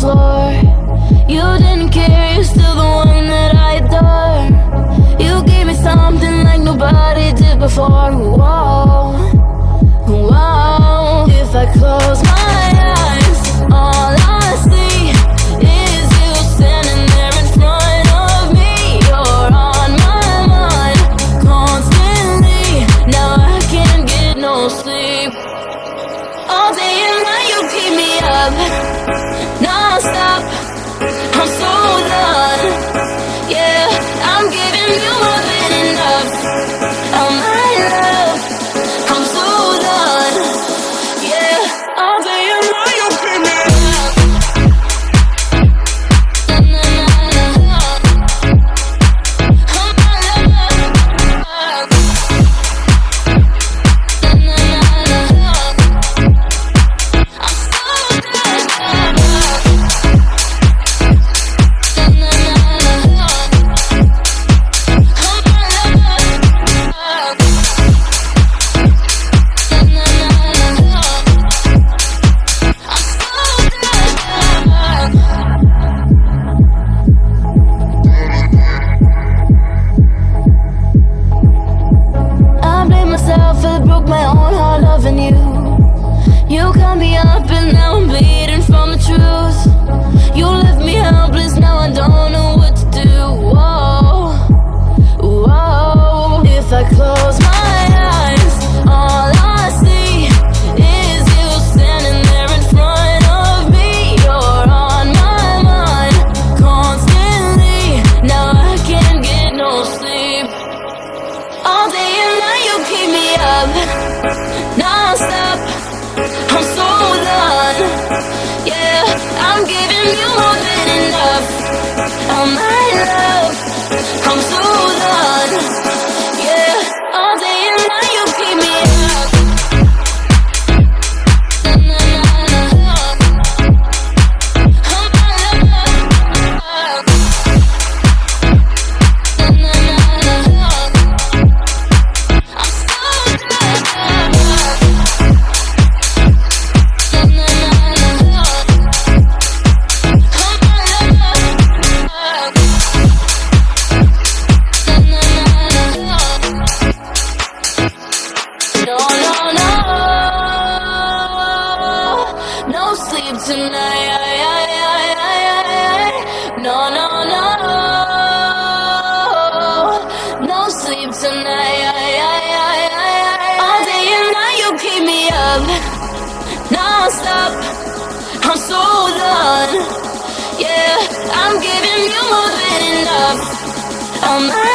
floor. You didn't care, you're still the one that I adore. You gave me something like nobody did before. Whoa, whoa. If I close my eyes, all I see is you standing there in front of me. You're on my mind constantly. Now I can't get no sleep. All day and night you keep me up, non-stop. I'm so done. Yeah, I'm giving you more than enough of my love. I'm so done. Yeah, all day and night you keep me up. My own heart loving you. You cut me up and now I'm bleeding from the truth. You left me helpless, now I don't know what to do. Whoa, whoa. If I close my eyes, all I see is you standing there in front of me. You're on my mind constantly. Now I can't get no sleep. All day and night you keep me up, non-stop. I'm so done. Yeah, I'm giving you more than enough of my love. I'm so done. Yeah, all day and night you keep me up. No sleep tonight. No, no, no. No sleep tonight. All day and night you keep me up, non-stop. I'm so done. Yeah, I'm giving you more than enough of my